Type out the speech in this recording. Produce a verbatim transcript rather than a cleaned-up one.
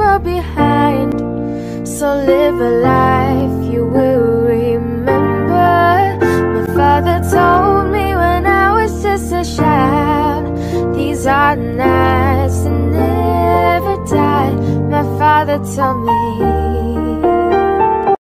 you're behind. So live a life you will remember. My father told me when I was just a child, these are the nights that never die. My father told me